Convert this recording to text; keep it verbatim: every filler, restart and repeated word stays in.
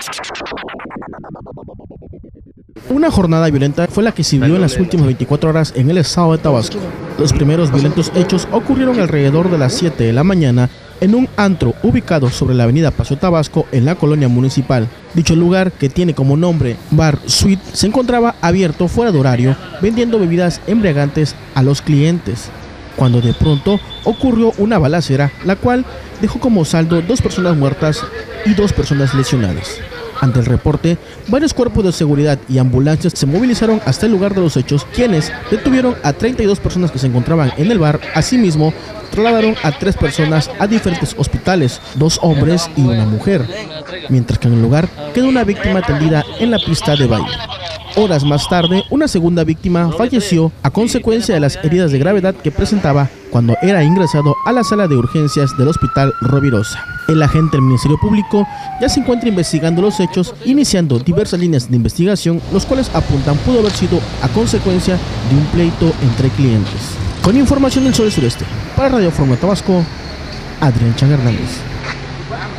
Una jornada violenta fue la que se vivió en las últimas veinticuatro horas en el estado de Tabasco. Los primeros violentos hechos ocurrieron alrededor de las siete de la mañana en un antro ubicado sobre la avenida Paseo Tabasco en la colonia municipal. Dicho lugar, que tiene como nombre Bar Suite, se encontraba abierto fuera de horario, vendiendo bebidas embriagantes a los clientes, cuando de pronto ocurrió una balacera, la cual dejó como saldo dos personas muertas y dos personas lesionadas. Ante el reporte, varios cuerpos de seguridad y ambulancias se movilizaron hasta el lugar de los hechos, quienes detuvieron a treinta y dos personas que se encontraban en el bar. Asimismo, trasladaron a tres personas a diferentes hospitales, dos hombres y una mujer, mientras que en el lugar quedó una víctima atendida en la pista de baile. Horas más tarde, una segunda víctima falleció a consecuencia de las heridas de gravedad que presentaba cuando era ingresado a la sala de urgencias del Hospital Rovirosa. El agente del Ministerio Público ya se encuentra investigando los hechos, iniciando diversas líneas de investigación, los cuales apuntan pudo haber sido a consecuencia de un pleito entre clientes. Con información del Sol Sureste, para Radio Fórmula Tabasco, Adrián Chan Hernández.